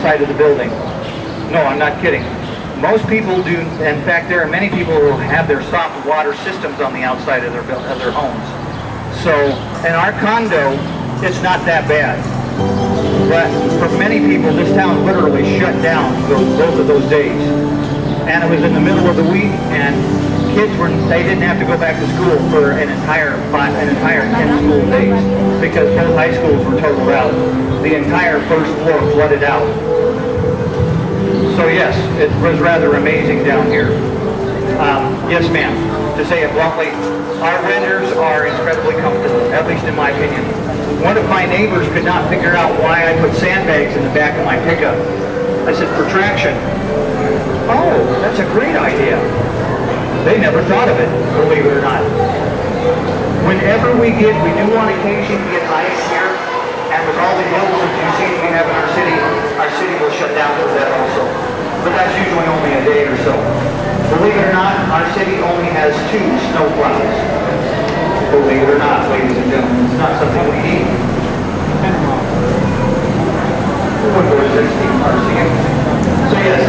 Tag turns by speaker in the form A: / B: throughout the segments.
A: outside of the building. No, I'm not kidding. Most people do. In fact, there are many people who have their soft water systems on the outside of their homes. So in our condo, it's not that bad. But for many people, this town literally shut down both of those days. And it was in the middle of the week, and kids they didn't have to go back to school for an entire 10 school days because both high schools were totaled out. The entire first floor flooded out. So yes, it was rather amazing down here. Yes, ma'am. To say it bluntly, our renters are incredibly comfortable, at least in my opinion. One of my neighbors could not figure out why I put sandbags in the back of my pickup. I said, for traction. Oh, that's a great idea. They never thought of it, believe it or not. Whenever we do on occasion get ice here, and with all the hills that you see we have in our city will shut down for that also. But that's usually only a day or so. Believe it or not, our city only has 2 snow plows. Believe it or not, ladies and gentlemen, it's not something we need. What was this? So yes,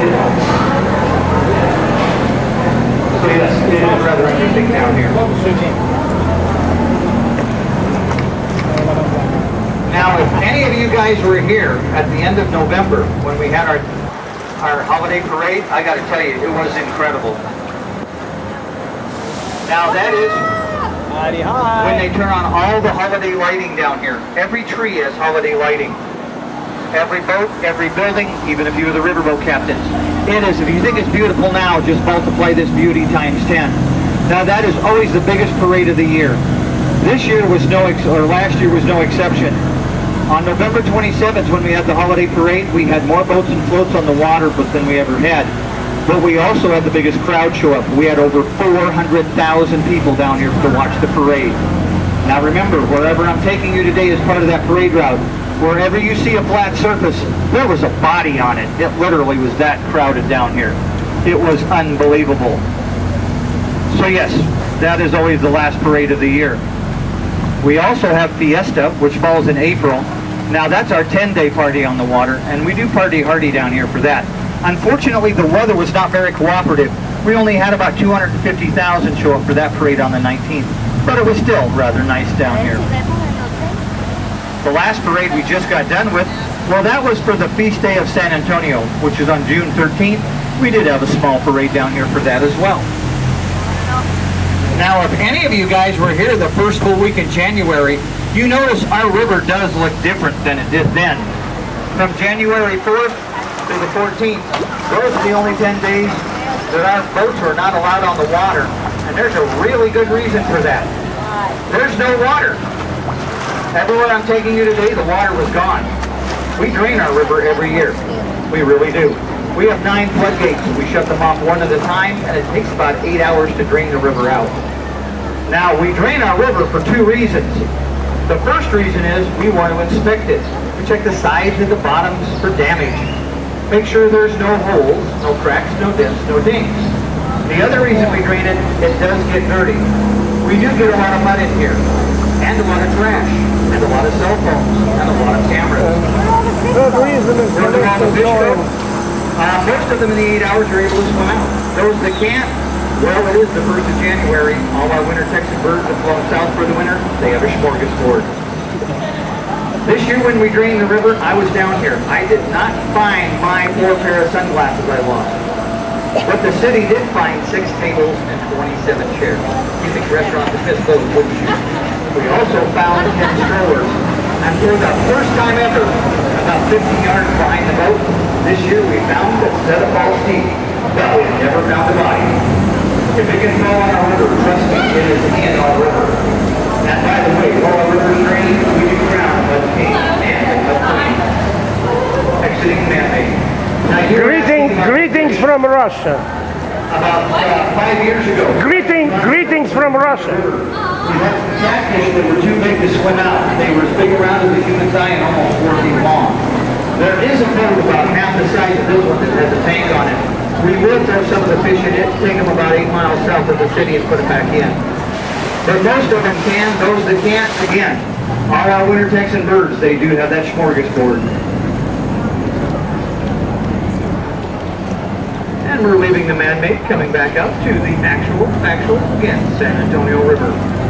A: it is rather interesting down here. Now, if any of you guys were here at the end of November when we had our holiday parade, I got to tell you, it was incredible. Now that is when they turn on all the holiday lighting down here. Every tree has holiday lighting. Every boat, every building, even a few of the riverboat captains. It is, if you think it's beautiful now, just multiply this beauty times 10. Now that is always the biggest parade of the year. This year was last year was no exception. On November 27th, when we had the holiday parade, we had more boats and floats on the water than we ever had. But we also had the biggest crowd show up. We had over 400,000 people down here to watch the parade. Now remember, wherever I'm taking you today is part of that parade route. Wherever you see a flat surface, there was a body on it. It literally was that crowded down here. It was unbelievable. So yes, that is always the last parade of the year. We also have Fiesta, which falls in April. Now that's our 10-day party on the water, and we do party hardy down here for that. Unfortunately, the weather was not very cooperative. We only had about 250,000 show up for that parade on the 19th, but it was still rather nice down here. The last parade we just got done with, well, that was for the Feast Day of San Antonio, which is on June 13th. We did have a small parade down here for that as well. Now, if any of you guys were here the first full week in January, you notice our river does look different than it did then. From January 4th to the 14th, those are the only 10 days that our boats were not allowed on the water. And there's a really good reason for that. There's no water. Everywhere I'm taking you today, the water was gone. We drain our river every year. We really do. We have 9 floodgates. We shut them off one at a time, and it takes about 8 hours to drain the river out. Now, we drain our river for 2 reasons. The first reason is we want to inspect it. We check the sides and the bottoms for damage. Make sure there's no holes, no cracks, no dents, no dings. The other reason we drain it, it does get dirty. We do get a lot of mud in here, and a lot of trash, and a lot of cell phones, and a lot of cameras. Most of them in the 8 hours are able to swim out. Those that can't, well, it is the 1st of January. All our winter Texan birds have flown south for the winter. They have a smorgasbord. This year when we drained the river, I was down here. I did not find my 4 pair of sunglasses I lost. But the city did find 6 tables and 27 chairs. You think restaurants would miss those, wouldn't you? We also found 10 strollers. And for the first time ever, about 50 yards behind the boat, this year we found a set of false teeth, but we never found a body. If it can fall on our river, trust me, it is in our river. And by the way, all our rivers drain, we do drown, but king and but clean. Exiting man-made.
B: Greetings from Russia.
A: About 5 years ago.
B: Greetings from Russia.
A: We had some catfish that were too big to swim out. They were as big around as a human's eye and almost 4 feet long. There is a boat about half the size of this one that has a tank on it. We will throw some of the fish in it, take them about 8 miles south of the city and put them back in. But most of them can. Those that can't, again, are our winter Texan birds. They do have that smorgasbord. And we're leaving the man-made, coming back up to the actual, again, San Antonio River.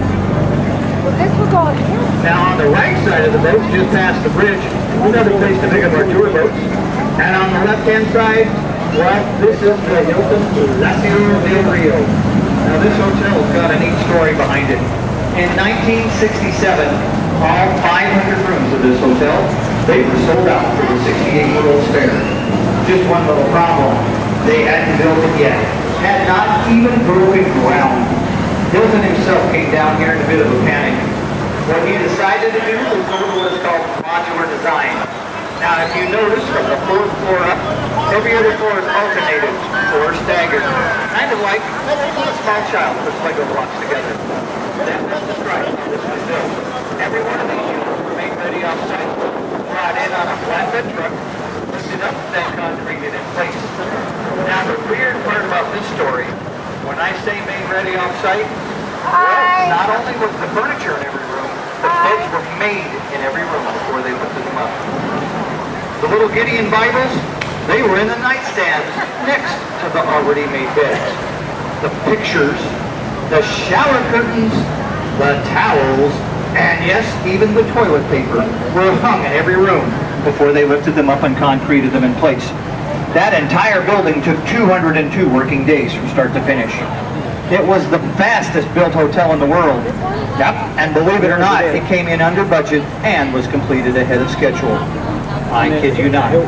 C: This will go on here.
A: Now on the right side of the boat, just past the bridge, another place to pick up our tour boats. And on the left-hand side, well, this is the Hilton Palacio del Rio. Now this hotel's got a neat story behind it. In 1967, all 500 rooms of this hotel, they were sold out for the 68-year-old spare. Just one little problem. They hadn't built it yet. Had not even broken ground. Hilton himself came down here in a bit of a panic. What he decided to do was go to what is called modular design. Now, if you notice from the fourth floor up, every other floor is alternated or staggered. Kind of like a small child puts Lego blocks together. That was the strike how this was built. Every one of these units were made ready off-site, brought in on a flatbed truck, lifted up, then concreted in place. Now, the weird part about this story, when I say made ready off-site, well, not only was the furniture in every room, the beds were made in every room before they lifted them up. The little Gideon Bibles, they were in the nightstands next to the already made beds. The pictures, the shower curtains, the towels, and yes, even the toilet paper were hung in every room before they lifted them up and concreted them in place. That entire building took 202 working days from start to finish. It was the fastest built hotel in the world. Yep, and believe it or not, it came in under budget and was completed ahead of schedule. I kid you not.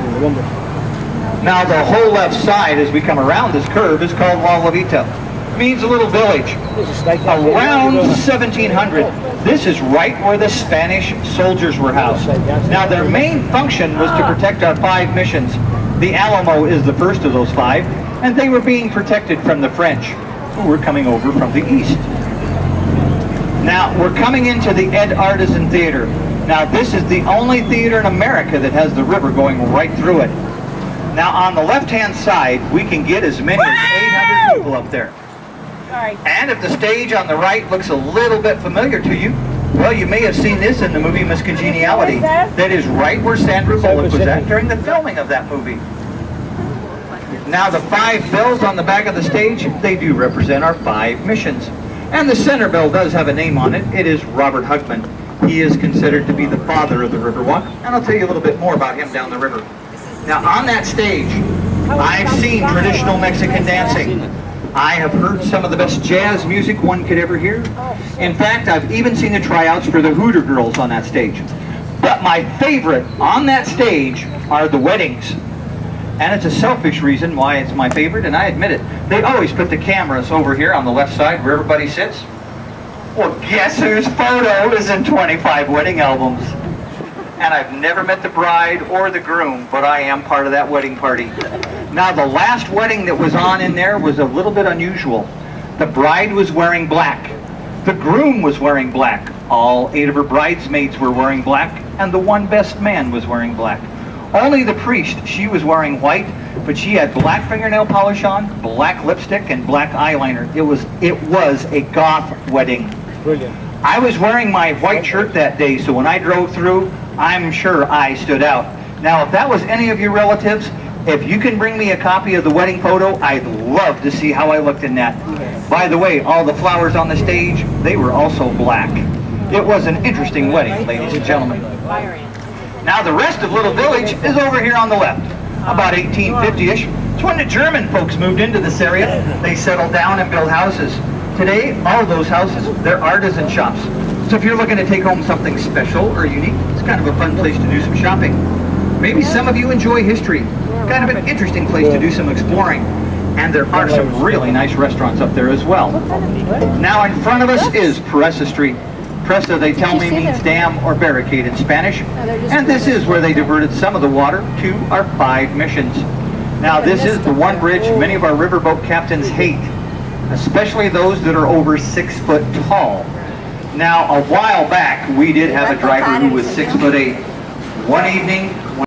A: Now the whole left side as we come around this curve is called La Levita. Means a little village. Around 1700, this is right where the Spanish soldiers were housed. Now their main function was to protect our 5 missions. The Alamo is the first of those 5, and they were being protected from the French, who were coming over from the east. Now we're coming into the Ed Artisan Theater. Now this is the only theater in America that has the river going right through it. Now on the left-hand side, we can get as many as 800 people up there. And if the stage on the right looks a little bit familiar to you, well, you may have seen this in the movie Miss Congeniality. That is right where Sandra Bullock was at during the filming of that movie. Now the 5 bells on the back of the stage, they do represent our 5 missions. And the center bell does have a name on it. It is Robert Hugman. He is considered to be the father of the Riverwalk, and I'll tell you a little bit more about him down the river. Now on that stage, I've seen traditional Mexican dancing. I have heard some of the best jazz music one could ever hear. In fact, I've even seen the tryouts for the Hooter Girls on that stage. But my favorite on that stage are the weddings. And it's a selfish reason why it's my favorite, and I admit it. They always put the cameras over here on the left side where everybody sits. Well, guess whose photo is in 25 wedding albums? And I've never met the bride or the groom, but I am part of that wedding party. Now, the last wedding that was on in there was a little bit unusual. The bride was wearing black. The groom was wearing black. All 8 of her bridesmaids were wearing black, and the one best man was wearing black. Only the priest, she was wearing white, but she had black fingernail polish on, black lipstick, and black eyeliner. It was a goth wedding.
B: Brilliant.
A: I was wearing my white shirt that day, so when I drove through, I'm sure I stood out. Now, if that was any of your relatives, if you can bring me a copy of the wedding photo, I'd love to see how I looked in that. By the way, all the flowers on the stage, they were also black. It was an interesting wedding, ladies and gentlemen. Now, the rest of Little Village is over here on the left, about 1850-ish. It's when the German folks moved into this area. They settled down and built houses. Today, all of those houses, they're artisan shops. So if you're looking to take home something special or unique, it's kind of a fun place to do some shopping. Maybe some of you enjoy history. Kind of an interesting place to do some exploring. And there are some really nice restaurants up there as well. Now in front of us is Presa Street. Presa, they tell me, means dam or barricade in Spanish. And this is where they diverted some of the water to our 5 missions. Now this is the one bridge many of our riverboat captains hate, especially those that are over 6 foot tall. Now, a while back, we did have a driver who was 6'8". One evening,